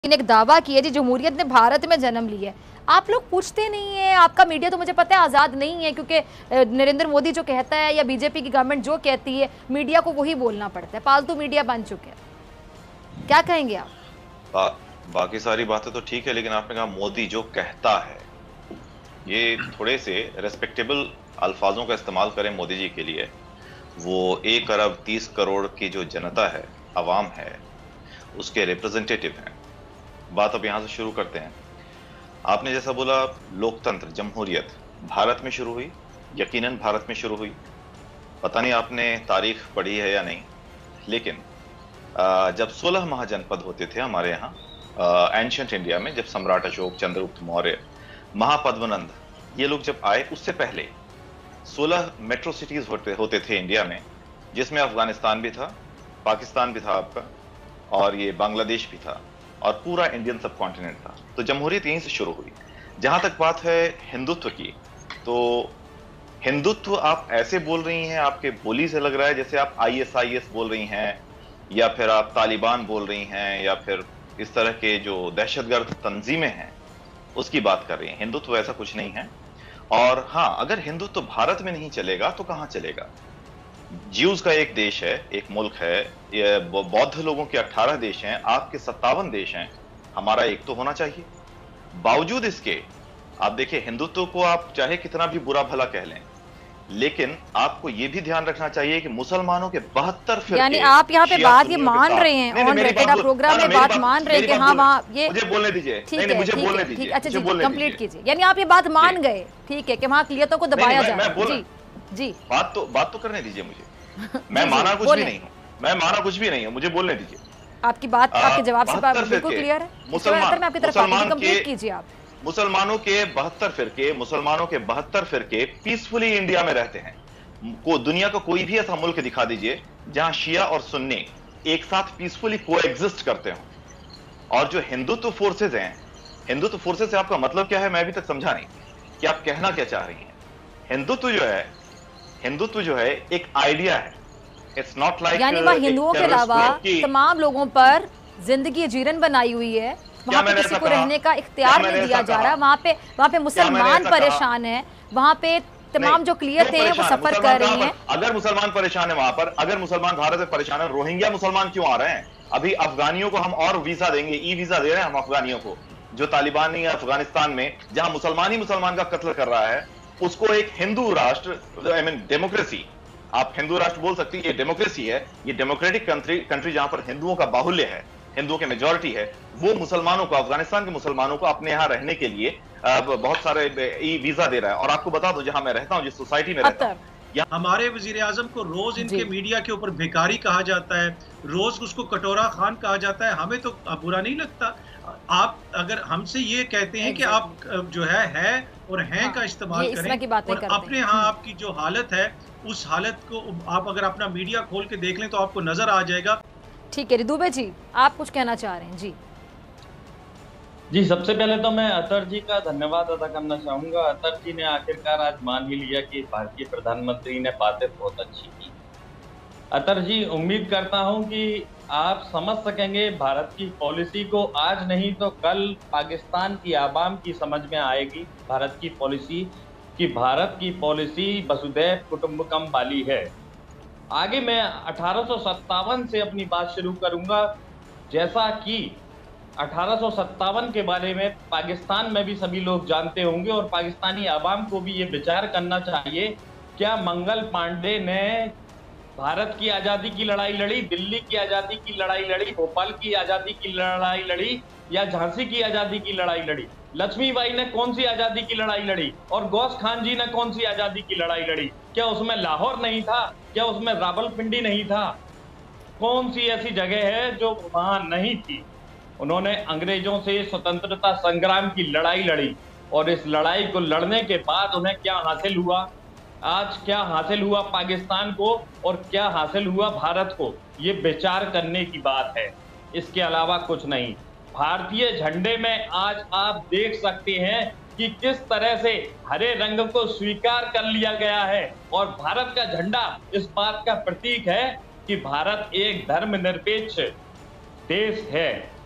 एक दावा किया जी जमहूरियत ने भारत में जन्म लिया है। आप लोग पूछते नहीं है, आपका मीडिया तो मुझे पता है आज़ाद नहीं है, क्योंकि नरेंद्र मोदी जो कहता है या बीजेपी की गवर्नमेंट जो कहती है मीडिया को वही बोलना पड़ता है। पालतू मीडिया बन चुके हैं। क्या कहेंगे आप? बाकी सारी बातें तो ठीक है, लेकिन आपने कहा मोदी जो कहता है, ये थोड़े से रेस्पेक्टेबल अल्फाजों का इस्तेमाल करें मोदी जी के लिए। वो 1 अरब 30 करोड़ की जो जनता है, अवाम है, उसके रिप्रेजेंटेटिव हैं। बात अब यहां से शुरू करते हैं। आपने जैसा बोला, लोकतंत्र, जमहूरियत भारत में शुरू हुई, यकीनन भारत में शुरू हुई। पता नहीं आपने तारीख पढ़ी है या नहीं, लेकिन जब 16 महाजनपद होते थे हमारे यहाँ एंशिएंट इंडिया में, जब सम्राट अशोक, चंद्रगुप्त मौर्य, महापद्मनंद, ये लोग जब आए, उससे पहले 16 मेट्रो सिटीज होते थे इंडिया में, जिसमें अफगानिस्तान भी था, पाकिस्तान भी था आपका, और ये बांग्लादेश भी था, और पूरा इंडियन सब कॉन्टिनेंट था। तो जमहूरियत यहीं से शुरू हुई। जहां तक बात है हिंदुत्व की, तो हिंदुत्व आप ऐसे बोल रही हैं, आपके बोली से लग रहा है जैसे आप ISIS बोल रही हैं, या फिर आप तालिबान बोल रही हैं, या फिर इस तरह के जो दहशतगर्द तंजीमें हैं उसकी बात कर रही हैं। हिंदुत्व ऐसा कुछ नहीं है। और हाँ, अगर हिंदुत्व भारत में नहीं चलेगा तो कहां चलेगा? ज्यूज का एक देश है, एक मुल्क है, ये बौद्ध लोगों के 18 देश हैं, आपके 57 देश हैं, हमारा एक तो होना चाहिए। बावजूद इसके आप देखिए, हिंदुत्व को आप चाहे कितना भी बुरा भला कह लें, लेकिन आपको यह भी ध्यान रखना चाहिए कि मुसलमानों के 72 फिरके, यानी आप यहाँ पे बात ये मान रहे हैं, ऑन रिकॉर्ड आप प्रोग्राम में बात मान रहे हैं कि हाँ वहाँ ये, मुझे बोलने दीजिए, नहीं मुझे बोलने दीजिए, अच्छा जी, कंप्लीट कीजिए। यानी आप ये बात मान गए, ठीक है, कि वहाँ अक़लियतों को दबाया जा रहा है। जी, बात तो करने दीजिए मुझे। मैं माना कुछ भी नहीं हूँ, मैं माना कुछ भी नहीं हूँ, मुझे बोलने दीजिए। आपकी बात आपके जवाब से बिल्कुल क्लियर है। मैं आपकी तरफ कंप्लीट कीजिए आप। मुसलमानों के 72 फिरके पीसफुली इंडिया में रहते हैं। को दुनिया का कोई भी ऐसा मुल्क दिखा दीजिए जहां शिया और सुन्नी एक साथ पीसफुली कोएग्जिस्ट करते हो। और जो हिंदुत्व फोर्सेज हैं, हिंदुत्व फोर्सेज से आपका मतलब क्या है, मैं अभी तक समझा नहीं कि आप कहना क्या चाह रही हैं। हिंदुत्व जो है एक आइडिया है। इट्स नॉट लाइक, यानी वह हिंदुओं के अलावा तमाम लोगों पर जिंदगी जीरन बनाई हुई है, वहां पे किसी को रहने का इख्तियार नहीं दिया जा रहा। वहां पे मुसलमान परेशान है, वहां पे तमाम जो क्लियर थे वो सफर कर रही हैं। अगर मुसलमान परेशान है वहां पर, अगर मुसलमान भारत में परेशान है, रोहिंग्या मुसलमान क्यों आ रहे हैं? अभी अफगानियों को हम और वीजा देंगे, ई वीजा दे रहे हैं हम अफगानियों को, जो तालिबानी है अफगानिस्तान में, जहां मुसलमान ही मुसलमान का कत्ल कर रहा है, उसको एक हिंदू राष्ट्र, आई मीन डेमोक्रेसी, आप हिंदू राष्ट्र बोल सकती है, ये डेमोक्रेसी है, ये डेमोक्रेटिक कंट्री जहां पर हिंदुओं का बाहुल्य है, हिंदुओं के मेजॉरिटी है, वो मुसलमानों को, अफगानिस्तान के मुसलमानों को अपने यहां रहने के लिए बहुत सारे ई वीजा दे रहा है। और आपको बता दो, जहां मैं रहता हूं, जिस सोसाइटी में रहता हूं, हमारे वजीर आजम को रोज इनके मीडिया के ऊपर भिखारी कहा जाता है, रोज उसको कटोरा खान कहा जाता है। हमें तो बुरा नहीं लगता। आप अगर हमसे ये कहते हैं कि आप जो है और हैं का इस्तेमाल करें, और अपने यहाँ आपकी जो हालत है, उस हालत को आप अगर अपना मीडिया खोल के देख लें तो आपको नजर आ जाएगा। ठीक है, दुबे जी आप कुछ कहना चाह रहे हैं? जी, सबसे पहले तो मैं अतर जी का धन्यवाद अदा करना चाहूंगा। अतर जी ने आखिरकार आज मान ही लिया कि भारतीय प्रधानमंत्री ने बातें बहुत अच्छी की। अतर जी, उम्मीद करता हूं कि आप समझ सकेंगे भारत की पॉलिसी को। आज नहीं तो कल पाकिस्तान की आवाम की समझ में आएगी भारत की पॉलिसी, कि भारत की पॉलिसी वसुधैव कुटुंबकम वाली है। आगे मैं 1857 से अपनी बात शुरू करूंगा। जैसा कि 1857 के बारे में पाकिस्तान में भी सभी लोग जानते होंगे, और पाकिस्तानी आवाम को भी ये विचार करना चाहिए, क्या मंगल पांडे ने भारत की आज़ादी की लड़ाई लड़ी, दिल्ली की आज़ादी की लड़ाई लड़ी, भोपाल की आज़ादी की लड़ाई लड़ी, या झांसी की आज़ादी की लड़ाई लड़ी? लक्ष्मीबाई ने कौन सी आज़ादी की लड़ाई लड़ी? और गौस खान जी ने कौन सी आज़ादी की लड़ाई लड़ी? क्या उसमें लाहौर नहीं था? क्या उसमें रावलपिंडी नहीं था? कौन सी ऐसी जगह है जो वहां नहीं थी? उन्होंने अंग्रेजों से स्वतंत्रता संग्राम की लड़ाई लड़ी, और इस लड़ाई को लड़ने के बाद उन्हें क्या हासिल हुआ? आज क्या हासिल हुआ पाकिस्तान को, और क्या हासिल हुआ भारत को? ये विचार करने की बात है, इसके अलावा कुछ नहीं। भारतीय झंडे में आज आप देख सकते हैं कि किस तरह से हरे रंग को स्वीकार कर लिया गया है, और भारत का झंडा इस बात का प्रतीक है कि भारत एक धर्मनिरपेक्ष देश है।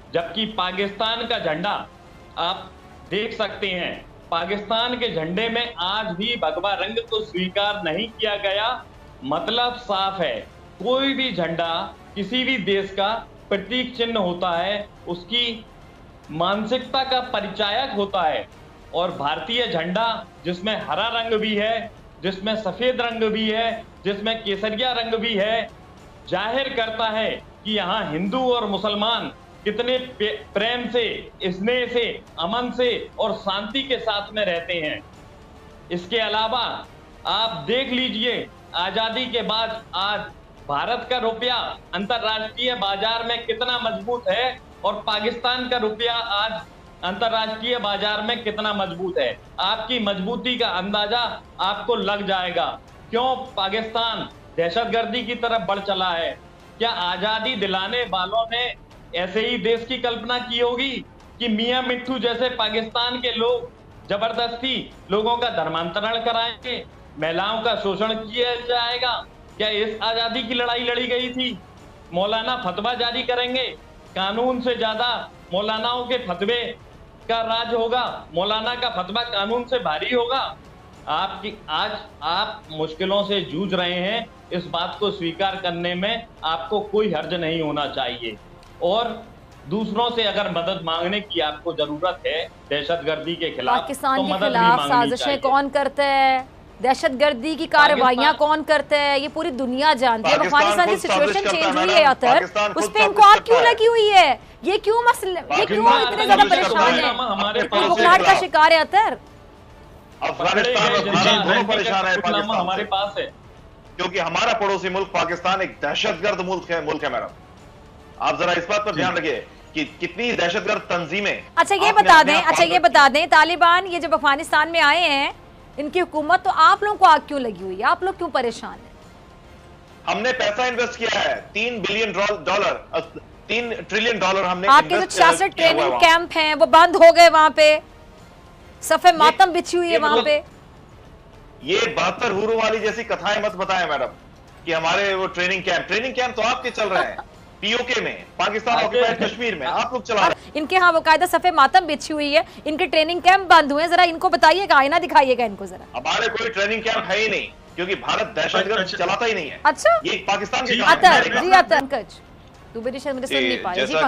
जबकि पाकिस्तान का झंडा आप देख सकते हैं, पाकिस्तान के झंडे में आज भी भगवा रंग को स्वीकार नहीं किया गया। मतलब साफ है, कोई भी झंडा किसी भी देश का प्रतीक चिन्ह होता है, उसकी मानसिकता का परिचायक होता है। और भारतीय झंडा जिसमें हरा रंग भी है, जिसमें सफेद रंग भी है, जिसमें केसरिया रंग भी है, जाहिर करता है कि यहाँ हिंदू और मुसलमान कितने प्रेम से, स्नेह से, अमन से और शांति के साथ में रहते हैं। इसके अलावा आप देख लीजिए, आजादी के बाद आज भारत का रुपया अंतरराष्ट्रीय बाजार में कितना मजबूत है और पाकिस्तान का रुपया आज अंतरराष्ट्रीय बाजार में कितना मजबूत है। आपकी मजबूती का अंदाजा आपको लग जाएगा क्यों पाकिस्तान दहशतगर्दी की तरफ बढ़ चला है। क्या आजादी दिलाने वालों ने ऐसे ही देश की कल्पना की होगी कि मियां मिट्ठू जैसे पाकिस्तान के लोग जबरदस्ती लोगों का धर्मांतरण कराएंगे, महिलाओं का शोषण किया जाएगा? क्या इस आजादी की लड़ाई लड़ी गई थी? मौलाना फतवा जारी करेंगे, कानून से ज्यादा मौलानाओं के फतवे का राज होगा, मौलाना का फतवा कानून से भारी होगा। आज आप मुश्किलों से जूझ रहे हैं, इस बात को स्वीकार करने में आपको कोई हर्ज नहीं होना चाहिए। और दूसरों से अगर मदद मांगने की आपको जरूरत है दहशतगर्दी के खिलाफ, पाकिस्तान तो के मदद खिलाफ भी मांगनी साजिशें चाहिए। कौन करते हैं, दहशतगर्दी की कार्रवाइयां कौन करते हैं, ये पूरी दुनिया जानती है। अफगानिस्तान की सिचुएशन चेंज हुई है अतर, उस पे इनको आग क्यों लगी हुई है? ये क्यों मसले, ये क्यों इतने ज्यादा परेशान है, बुखलाहट का शिकार है अतर? दोनों परेशान है पाकिस्तान हमारे पास है, क्योंकि हमारा पड़ोसी मुल्क पाकिस्तान एक दहशतगर्द मुल्क है मैडम। आप जरा इस बात पर ध्यान रखिए कि कितनी दहशतगर्द तंजीमें। अच्छा ये बता दें तालिबान ये जब अफगानिस्तान में आए हैं, इनकी हुकूमत, तो आप लोगों को आग क्यों लगी हुई है? आप लोग क्यों परेशान हैं? हमने पैसा इन्वेस्ट किया है, $3 ट्रिलियन हमने। आपके जो 66 ट्रेनिंग कैंप हैं वो बंद हो गए, वहां पे सफे मातम बिछी हुई है वहां पे। ये 72 हुरों वाली जैसी कथाएं मत बताएं मैडम कि हमारे वो ट्रेनिंग कैंप तो आपके चल रहे हैं पीओके में, पाकिस्तान ऑक्युपाइड कश्मीर में आप लोग चला रहे हैं। इनके यहाँ बाकायदा सफे मातम बिछी हुई है, इनके ट्रेनिंग कैंप बंद हुए, जरा इनको बताइएगा, आईना दिखाइएगा इनको जरा। हमारे कोई ट्रेनिंग कैंप है ही नहीं, क्योंकि भारत दहशतगर्द चलाता ही नहीं है। अच्छा, ये पाकिस्तान के पंकज मुझे सुन नहीं पाए। जैसा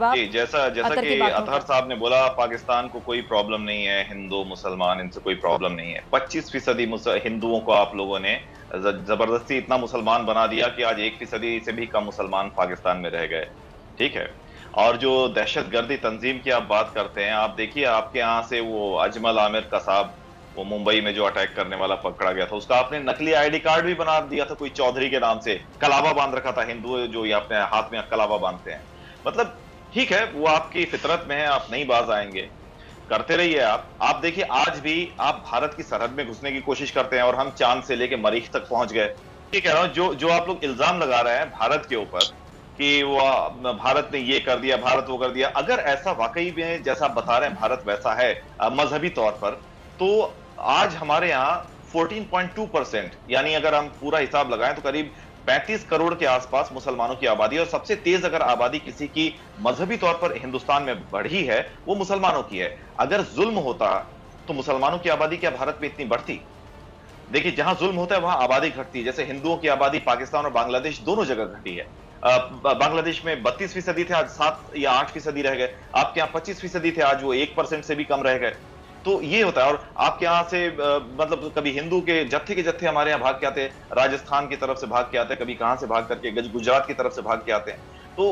कि अतहर साहब ने बोला, पाकिस्तान को कोई प्रॉब्लम नहीं है, हिंदू मुसलमान इनसे कोई प्रॉब्लम नहीं है। 25% हिंदुओं को आप लोगों ने जबरदस्ती इतना मुसलमान बना दिया कि आज 1% से भी कम मुसलमान पाकिस्तान में रह गए। ठीक है, और जो दहशतगर्दी तंजीम की आप बात करते हैं, आप देखिए आपके यहाँ से वो अजमल आमिर कसाब, वो मुंबई में जो अटैक करने वाला पकड़ा गया था, उसका आपने नकली आईडी कार्ड भी बना दिया था, कोई चौधरी के नाम से कलावा बांध रखा था। हिंदू जो ये अपने हाथ में कलावा बांधते हैं, मतलब ठीक है, वो आपकी फितरत में है, आप नहीं बाज आएंगे, करते रहिए आप देखिए आज भी आप भारत की सरहद में घुसने की कोशिश करते हैं और हम चांद से लेके मरीख तक पहुंच गए। ये कह रहा हूं, जो आप लोग इल्जाम लगा रहे हैं भारत के ऊपर कि वो भारत ने ये कर दिया, भारत वो कर दिया, अगर ऐसा वाकई में जैसा आप बता रहे हैं भारत वैसा है मजहबी तौर पर, तो आज हमारे यहाँ 14.2%, यानी अगर हम पूरा हिसाब लगाएं तो करीब 35 करोड़ के आसपास मुसलमानों की आबादी, और सबसे तेज अगर आबादी किसी की मजहबी तौर पर हिंदुस्तान में बढ़ी है वो मुसलमानों की है। अगर जुल्म होता तो मुसलमानों की आबादी क्या भारत में इतनी बढ़ती? देखिए, जहां जुल्म होता है वहां आबादी घटती है। जैसे हिंदुओं की आबादी पाकिस्तान और बांग्लादेश दोनों जगह घटी है। बांग्लादेश में 32% थे, आज 7 या 8% रह गए। आपके यहाँ 25% थे, आज वो 1% से भी कम रह गए। तो ये होता है। और आपके यहाँ से मतलब कभी हिंदू के जत्थे हमारे यहाँ भाग के आते हैं, राजस्थान की तरफ से भाग के आते हैं, कभी कहां से भाग करके गुजरात की तरफ से भाग के आते हैं। तो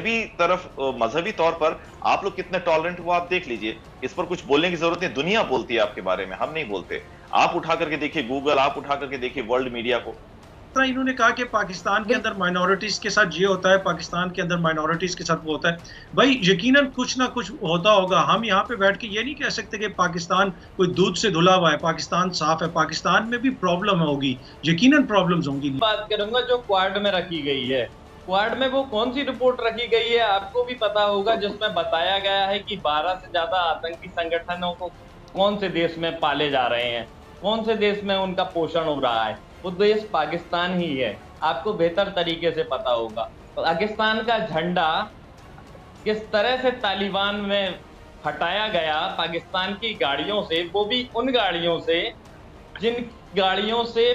मजहबी तौर पर आप लोग कितने टॉलरेंट हो आप देख लीजिए। इस पर कुछ बोलने की जरूरत नहीं, दुनिया बोलती है आपके बारे में, हम नहीं बोलते। आप उठा करके देखिए गूगल, आप उठा करके देखिए वर्ल्ड मीडिया को। इन्होंने कहा कि पाकिस्तान के अंदर माइनॉरिटीज के साथ ये होता है, पाकिस्तान के अंदर माइनॉरिटीज के साथ वो होता है। भाई यकीनन कुछ ना कुछ होता होगा। हम यहाँ पे बैठ के ये नहीं कह सकते कि पाकिस्तान कोई दूध से धुला हुआ है, पाकिस्तान साफ है। पाकिस्तान में भी प्रॉब्लम होगी, यकीनन प्रॉब्लम्स होंगी। बात करूंगा जो क्वाड में रखी गई है, क्वाड में वो कौन सी रिपोर्ट रखी गई है आपको भी पता होगा, जिसमें बताया गया है कि 12 से ज्यादा आतंकी संगठनों को कौन से देश में पाले जा रहे हैं, कौन से देश में उनका पोषण हो रहा है। वो देश पाकिस्तान ही है, आपको बेहतर तरीके से पता होगा। पाकिस्तान का झंडा किस तरह से तालिबान में हटाया गया पाकिस्तान की गाड़ियों से, वो भी उन गाड़ियों से जिन गाड़ियों से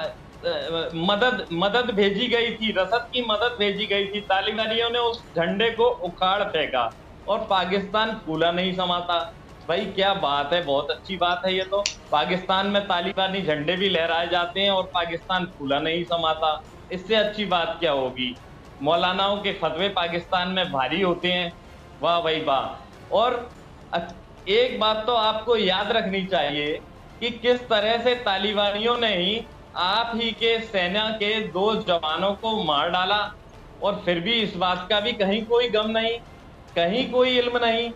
मदद भेजी गई थी, रसद की मदद भेजी गई थी। तालिबानियों ने उस झंडे को उखाड़ फेंका और पाकिस्तान फूला नहीं समाता। भाई क्या बात है, बहुत अच्छी बात है ये तो। पाकिस्तान में तालिबानी झंडे भी लहराए जाते हैं और पाकिस्तान फूला नहीं समाता। इससे अच्छी बात क्या होगी। मौलानाओं के फतवे पाकिस्तान में भारी होते हैं, वाह भाई वाह। और एक बात तो आपको याद रखनी चाहिए कि किस तरह से तालिबानियों ने ही आप ही के सेना के 2 जवानों को मार डाला, और फिर भी इस बात का भी कहीं कोई गम नहीं, कहीं कोई इल्म नहीं।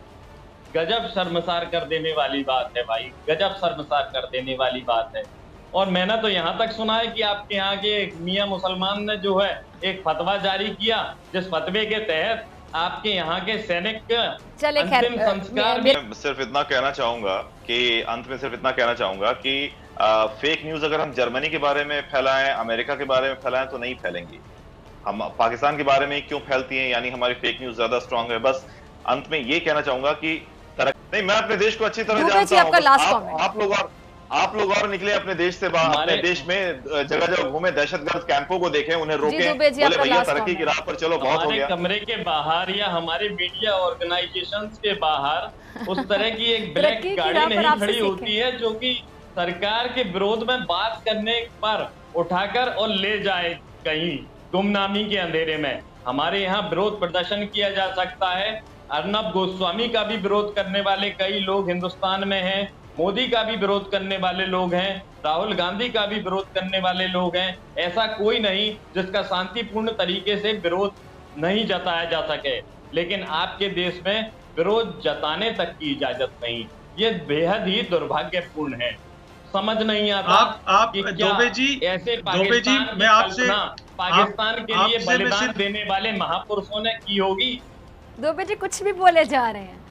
गजब शर्मसार कर देने वाली बात है भाई, गजब शर्मसार कर देने वाली बात है। और मैंने तो यहाँ तक सुना है कि आपके यहाँ के मियां मुसलमान ने जो है एक फतवा जारी किया, जिस फतवे के तहत आपके यहाँ के सैनिक अंतिम संस्कार भी। सिर्फ इतना कहना चाहूंगा कि अंत में सिर्फ इतना कहना चाहूंगा कि फेक न्यूज अगर हम जर्मनी के बारे में फैलाएं, अमेरिका के बारे में फैलाएं तो नहीं फैलेंगी। हम पाकिस्तान के बारे में क्यों फैलती हैं, यानी हमारी फेक न्यूज ज्यादा स्ट्रांग है। बस अंत में ये कहना चाहूंगा कि नहीं, मैं अपने देश को अच्छी तरह जानता हूं। आप लोग और निकले अपने देश से बाहर, अपने देश में जगह जगह घूमे, दहशतगर्द कैंपों को देखें, उन्हें रोकें, बोले भैया तरक्की की राह पर चलो, बहुत हो गया। कमरे के बाहर या हमारे मीडिया ऑर्गेनाइजेशंस के बाहर उस तरह की एक ब्लैक गाड़ी नहीं खड़ी होती है जो कि सरकार के विरोध में बात करने पर उठाकर और ले जाए कहीं गुमनामी के अंधेरे में। हमारे यहाँ विरोध प्रदर्शन किया जा सकता है। अर्नब गोस्वामी का भी विरोध करने वाले कई लोग हिंदुस्तान में हैं, मोदी का भी विरोध करने वाले लोग हैं, राहुल गांधी का भी विरोध करने वाले लोग हैं। ऐसा कोई नहीं जिसका शांतिपूर्ण तरीके से विरोध नहीं जताया जा सके, लेकिन आपके देश में विरोध जताने तक की इजाजत नहीं। ये बेहद ही दुर्भाग्यपूर्ण है। समझ नहीं आता आप दुबे जी, ऐसे दुबे जी, मैं आपसे पाकिस्तान के लिए बलिदान देने वाले महापुरुषों ने की होगी। दुबे जी कुछ भी बोले जा रहे हैं।